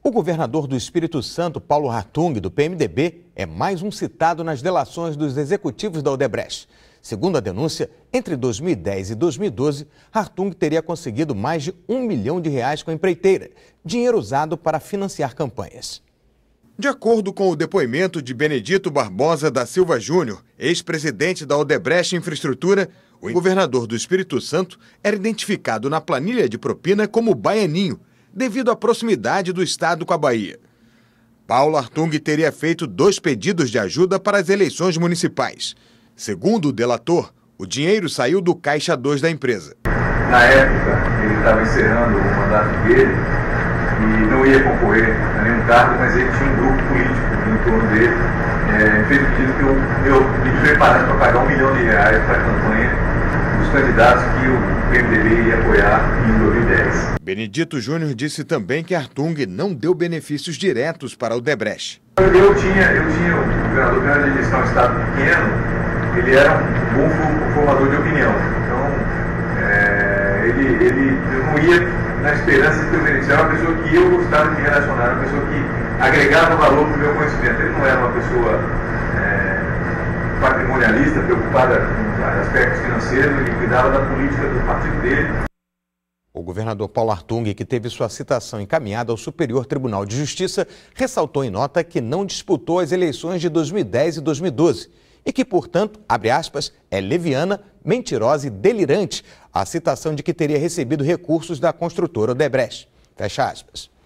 O governador do Espírito Santo, Paulo Hartung, do PMDB, é mais um citado nas delações dos executivos da Odebrecht. Segundo a denúncia, entre 2010 e 2012, Hartung teria conseguido mais de R$ 1 milhão com a empreiteira, dinheiro usado para financiar campanhas. De acordo com o depoimento de Benedito Barbosa da Silva Júnior, ex-presidente da Odebrecht Infraestrutura, o governador do Espírito Santo era identificado na planilha de propina como baianinho, devido à proximidade do estado com a Bahia. Paulo Hartung teria feito 2 pedidos de ajuda para as eleições municipais. Segundo o delator, o dinheiro saiu do Caixa 2 da empresa. Na época, ele estava encerrando o mandato dele e não ia concorrer a nenhum cargo, mas ele tinha um grupo político em torno dele. Fez o pedido que eu me preparasse para pagar R$ 1 milhão para a campanha dos candidatos que o PMDB ia apoiar em 2010. Benedito Júnior disse também que Hartung não deu benefícios diretos para o Odebrecht. O governador grande de gestão, um estado pequeno, ele era um bom formador de opinião. Então, ele não ia na esperança de ter beneficiado uma pessoa que eu gostava de me relacionar, uma pessoa que agregava valor para o meu conhecimento. Ele não era uma pessoa patrimonialista, preocupada com aspectos financeiros, ele cuidava da política do partido dele. O governador Paulo Hartung, que teve sua citação encaminhada ao Superior Tribunal de Justiça, ressaltou em nota que não disputou as eleições de 2010 e 2012 e que, portanto, abre aspas, é leviana, mentirosa e delirante a citação de que teria recebido recursos da construtora Odebrecht. Fecha aspas.